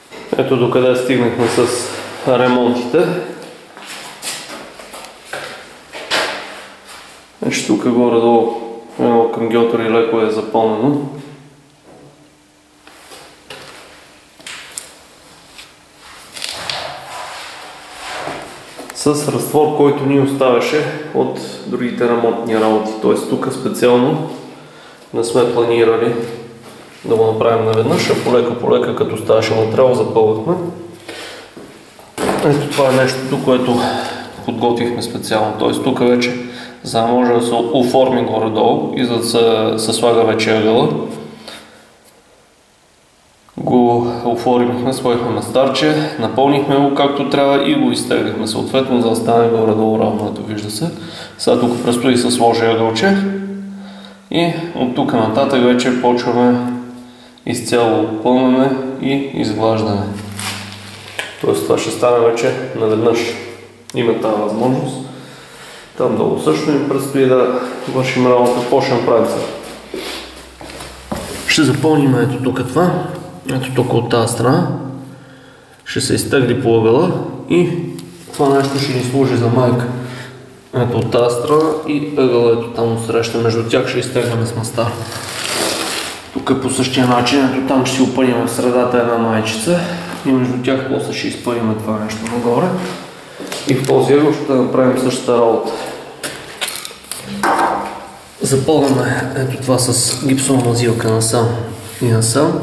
Ето докъде стигнахме с ремонтите. Значи тук горе-долу едно към геотори леко е запълнено. С разтвор, който ни оставяше от другите ремонтни работи. Т.е. тук специално не сме планирали да го направим наведнъж, а полека като ставаше материал запълвахме. Ето това е нещото, което подготвихме специално. Т.е. тук вече, за да може да се оформи горе-долу и за да се слага вече ъгъла, го оформихме, сложихме мастарче, напълнихме го както трябва и го изтеглихме съответно, за да стане горе-долу равното, вижда се. Сега тук предстои да се сложи ъгълче и от тук нататък вече почваме изцяло пълнене и изглаждане. Тоест това ще стане вече наведнъж. Има тази възможност. Там долу също ни предстои да вършим работа. Почнем правим сега. Ще запълним ето тук това. Ето тук от тази страна. Ще се изтегли по ъгъла и това нещо ще ни служи за майка. Ето от тази страна и ъгъла ето там отсреща. Между тях ще изтегляме с мастар. Тук по същия начин, ето там ще си опъним в средата една майчица и между тях после ще изпъним това нещо нагоре. И в този ъгъл ще направим същата работа. Запълваме ето това с гипсова мазилка насам и насам.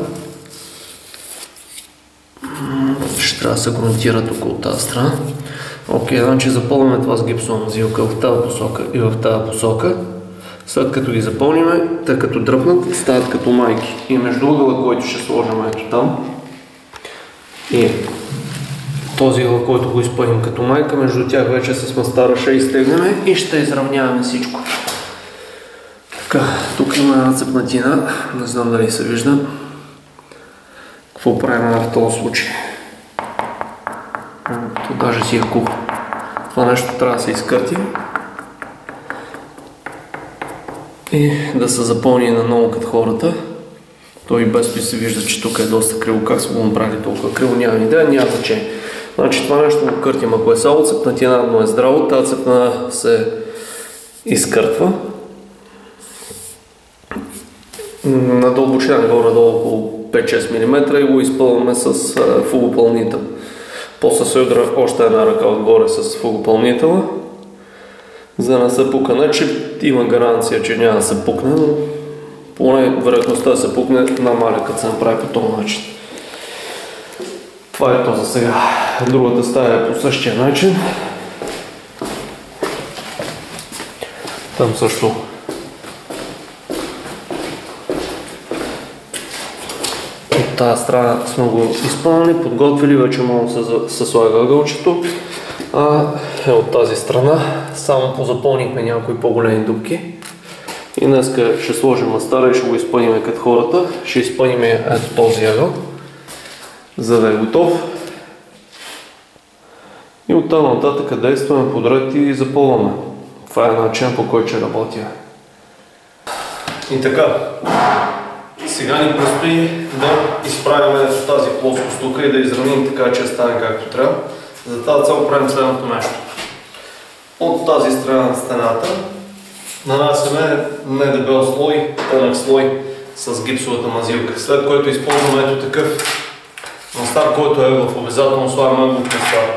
Ще трябва да се грунтира тук от тази страна. Окей, значи запълваме това с гипсова мазилка в тази посока и в тази посока. След като ги запълниме, те като дръпнат, стават като майки. И между ъгъла, който ще сложим ето там, и този ъгъл, който го изпълним като майка, между тях вече с мастара ще изтегнем и ще изравняваме всичко. Така, тук има една цепнатина, не знам дали се вижда. Какво правим в този случай? Тук даже си е кухо. Това нещо трябва да се изкърти и да се запълни наново като хората. Той и без това се вижда, че тук е доста криво. Как са го направили толкова криво, нямам идея, няма значение. Значи това нещо го къртим, ако е само цепнатина, но е здраво, тази цепна се изкъртва. На дълбочина горе-долу около 5-6 мм и го изпълваме с фугопълнител. После се удра още една ръка отгоре с фугопълнителя, за да не се пука. Не, че има гаранция, че няма да се пукне, но поне вероятността да се пукне намаля, като се направи по този начин. Това е то за сега. Другата стая е по същия начин. Там също от тази страна сме го изпълнили, подготвили, вече може да се слага ъгълчето. От тази страна само позапълнихме някои по-големи дупки. И днес ще сложим мастара и ще го изпълним като хората. Ще изпълним ето този ъгъл, за да е готов. И оттам нататък действаме подред и запълваме. Това е начин, по който ще работя. И така, сега ни предстои да изправим тази плоскост тук и да изравним така, че стане както трябва. За тази цел правим следното нещо. От тази страна на стената нанасяме недебел слой, тънък слой с гипсовата мазилка. След което използваме ето такъв мастар, който е ъгълов. Обязателно слагаме ъгълов мастар.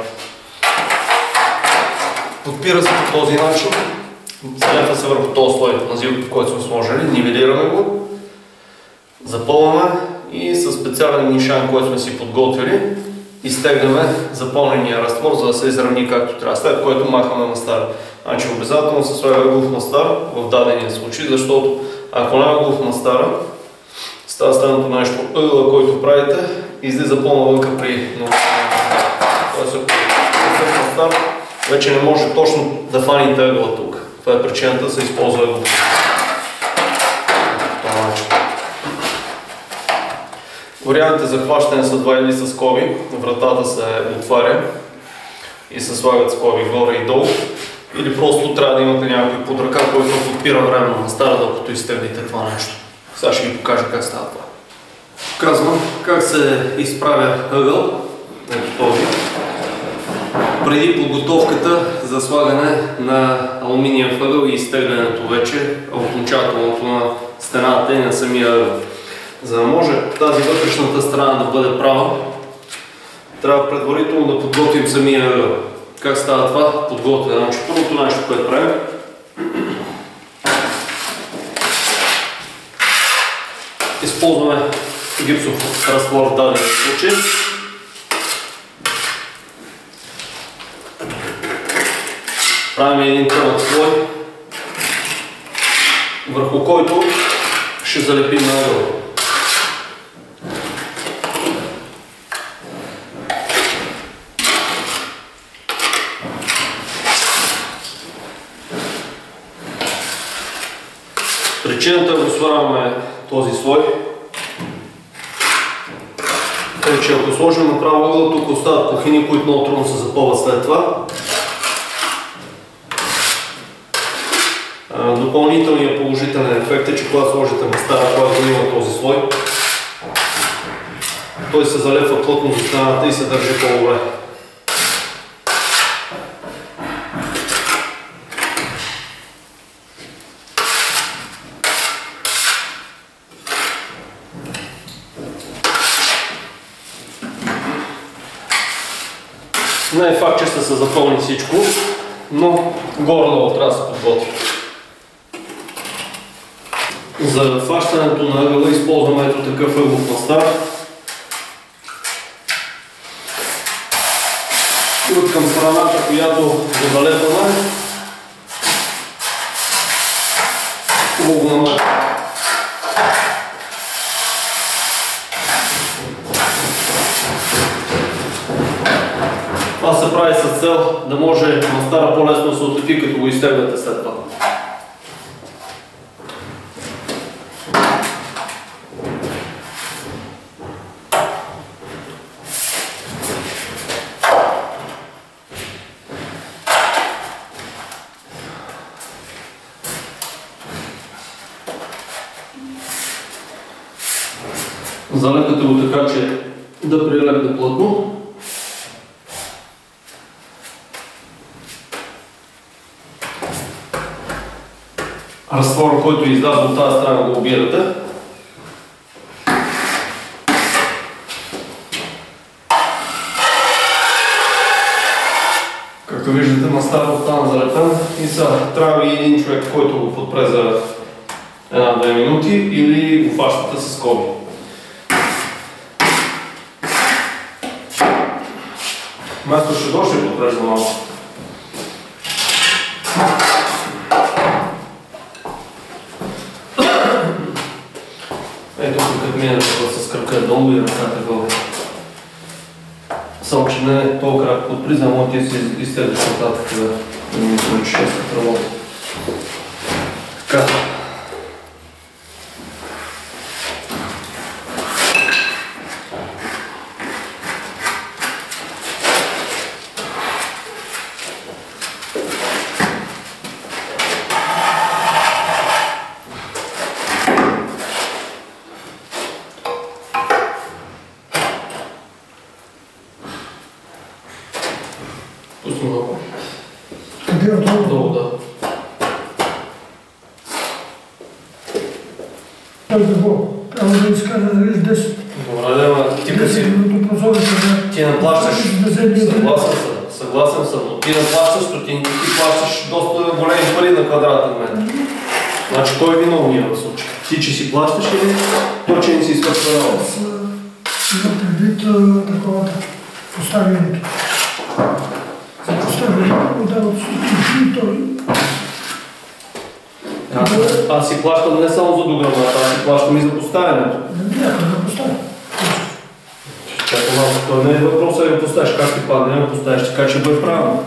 Подпира се по този начин. Залепва се върху този слой мазилка, който сме сложили. Нивелираме го. Запълваме и със специален нишан, който сме си подготвили, изтегляме запълнения разтвор, за да се изравни както трябва, след което махаме мастара. Значи обязателно се слага ъгълов мастар в дадения случай, защото ако не е ъгълов мастара, става следното нещо. Ъгъла, който правите, излиза по-навънка при тоест ако е мастар, вече не може точно да фаните ъгъла тук. Това е причината да се използва ъгъл. Вариантите за хващане са два или с скоби. Вратата се отваря и се слагат скоби горе и долу. Или просто трябва да имате някой под ръка, който подпира временно мастара, докато изтеглите това нещо. Сега ще ви покажа как става това. Казвам как се изправя ъгъл, ето този, преди подготовката за слагане на алуминиев ъгъл и изтеглянето вече окончателното на стената и на самия ъгъл. За да може тази вътрешната страна да бъде права, трябва предварително да подготвим самия ъгъл. Как става това? Подготвяне. Значи първото нещо, което правим, използваме гипсов разтвор в даден случай. Правим един тънък слой, върху който ще залепим на ъгъла. Причината да слагаме този слой е, че ако сложим направо ъгъл, тук остават плахини, които много трудно се запълват след това. Допълнителният положителен ефект е, че когато сложите мастара, когато има този слой, той се залепва плътно за стената и се държи по-добре. Не е факт, че ще се запълни всичко, но горе-долу трябва да се подготви. За фащането на ъгъла използваме ето такъв ъгълов мастар. И от към страната, която го залепваме, хубаво го намерим. Това се прави с цел да може мастара по-лесно да се отлепи, като го изтегляте след това. Залепете го така, че да прилепне плътно. Разтвора, който е излязъл от тази страна, го обирате. Както виждате, мастарът остана залепен и сега трябва и един човек, който го подпре за 1-2 минути или го фащате с скоби. Майстор ще дойде и подрежда малко. Ето тук като мине с кръка долу и ръката горе. Само че не е толкова крак от призма, но ти си изтеглиш нататък да ми получиш шестата работа. Така. Пусни малко. Къде е отдолу? Долу, да. Той какво? Трябва да изкажа да видиш 10. Добре, да, ти си... Ти наплащаш. Съгласен съм, но ти наплащаш стотинки, ти плащаш доста големи пари на квадратен метър. Значи кой е виновният в случая? Ти, че си плащаш или той, че не си свършва работа? Аз имам предвид таковата поставянето. За поставянето го дават стотинки и той. Аз си плащам не само за дограмата, аз си плащам и за поставянето. Някой да поставя. Чакай малко, това не е въпросът да го поставиш, как ти падне, не го поставиш, така че бъде правилно.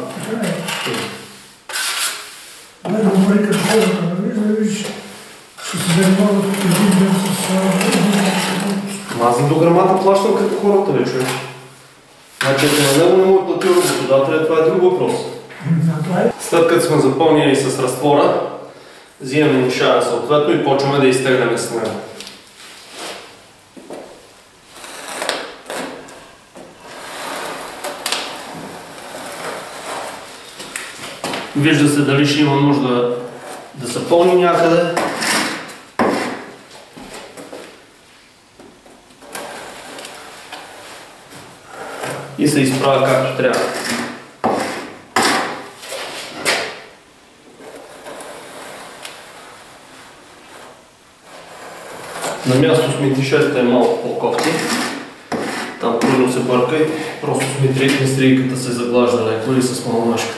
Да говори като хората, да виж, ще се занимават от един ден с... Аз за дограмата плащам като хората, бе, човек. Значи, ако на него не му е платил работодателя, това е друг въпрос. След като сме запълнили с разтвора, взимаме нишая съответно и почваме да изтегляме с него. Вижда се дали ще има нужда да се пълни някъде. И се изправя както трябва. На място сметишетата е малко по-кофти. Там трудно се бърка и просто стрийката се заглажда леко или с маломашката.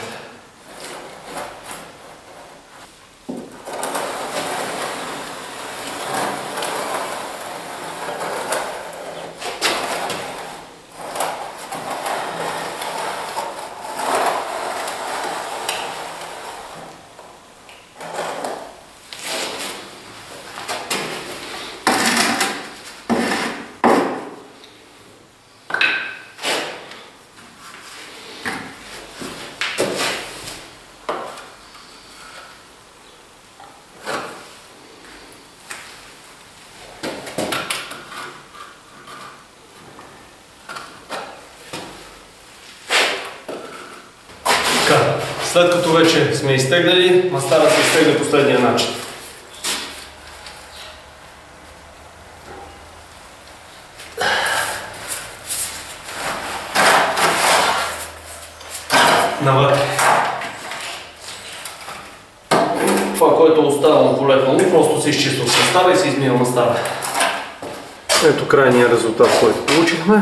След като вече сме изтегляли, мастара се изтегля последния начин. Навътре. Това, което е оставало полепнало, просто се изчиства от състава и се измива мастара. Ето крайния резултат, който получихме.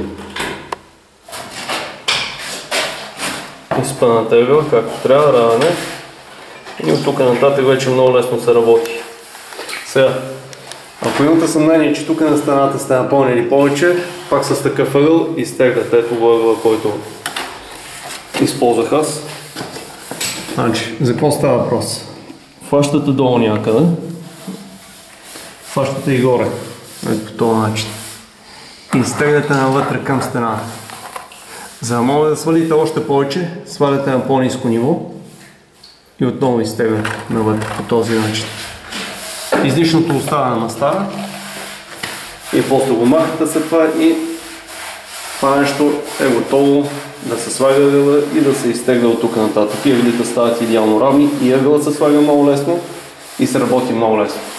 Изпъната ъгъл, както трябва, равен е. И от тук нататък вече много лесно се работи. Сега, ако имате съмнение, че тук на стената сте напълнили повече, пак с такъв ъгъл изтегляте. Ето го ъгъла, който използвах аз. Значи, за какво става въпрос? Фащате долу някъде, фащате и горе. Ето по този начин. И изтегляте навътре към стената. За да може да свалите още повече, сваляте на по-ниско ниво и отново изтегляте навътре по този начин. Излишното остава на мастара и после го махате след това и това нещо е готово да се слага ъгъла и да се изтегля от тук нататък. И ъглите стават идеално равни и ъгълът се слага много лесно и се работи много лесно.